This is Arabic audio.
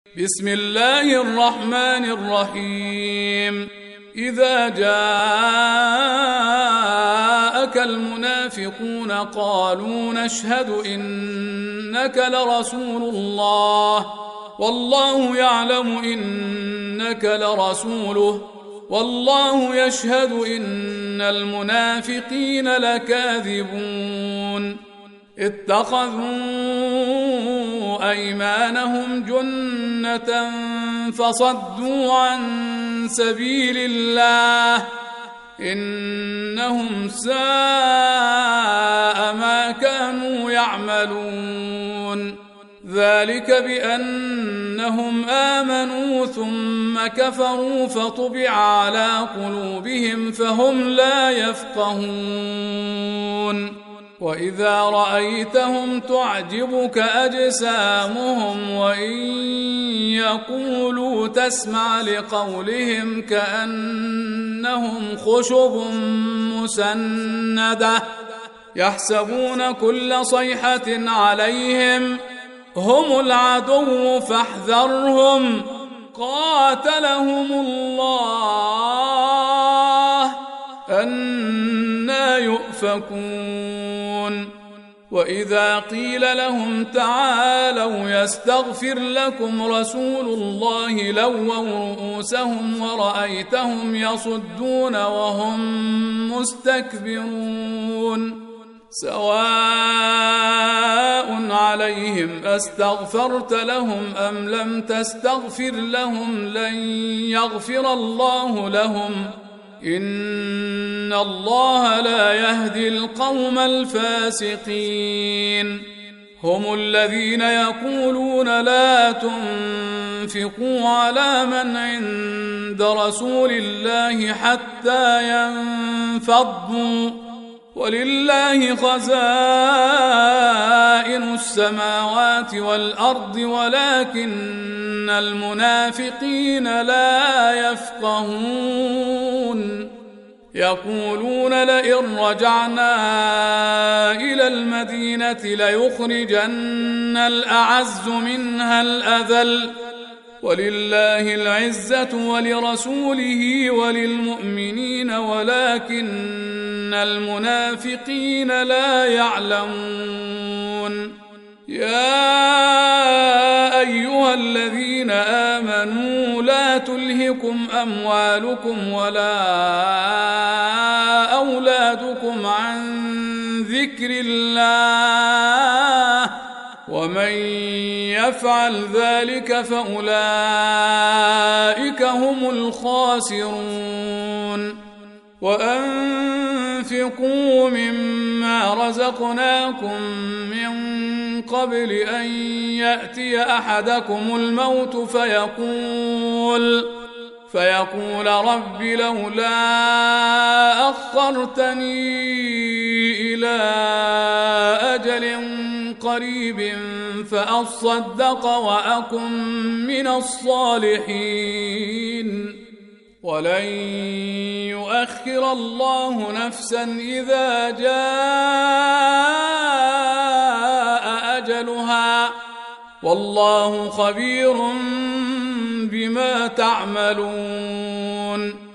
بسم الله الرحمن الرحيم. إذا جاءك المنافقون قالوا نشهد إنك لرسول الله والله يعلم إنك لرسوله والله يشهد إن المنافقين لكاذبون. اتخذوا أيمانهم جنة فصدوا عن سبيل الله إنهم ساء ما كانوا يعملون. ذلك بأنهم آمنوا ثم كفروا فطبع على قلوبهم فهم لا يفقهون. وإذا رأيتهم تعجبك أجسامهم وإن يقولوا تسمع لقولهم كأنهم خشب مسندة يحسبون كل صيحة عليهم هم العدو فاحذرهم قاتلهم الله أنى يؤفكون. وإذا قيل لهم تعالوا يستغفر لكم رسول الله لووا رؤوسهم ورأيتهم يصدون وهم مستكبرون. سواء عليهم أستغفرت لهم أم لم تستغفر لهم لن يغفر الله لهم إن الله لا يهدي القوم الفاسقين. هم الذين يقولون لا تنفقوا على من عند رسول الله حتى ينفضوا ولله خزائن السماوات والأرض ولكن المنافقين لا يفقهون. يقولون لئن رجعنا إلى المدينة ليخرجن الأعز منها الأذل ولله العزة ولرسوله وللمؤمنين ولكن المنافقين لا يعلمون. يا أيها الذين آمنوا لا تلهكم أموالكم ولا أولادكم عن ذكر الله ومن يفعل ذلك فأولئك هم الخاسرون. وأنفقوا مما رزقناكم من قبل أن يأتي أحدكم الموت فيقول رب لولا أخرتني إلى أجل قريب فأصدق وأكن من الصالحين ولن يؤخر الله نفسا إذا جاء أجلها والله خبير بما تعملون.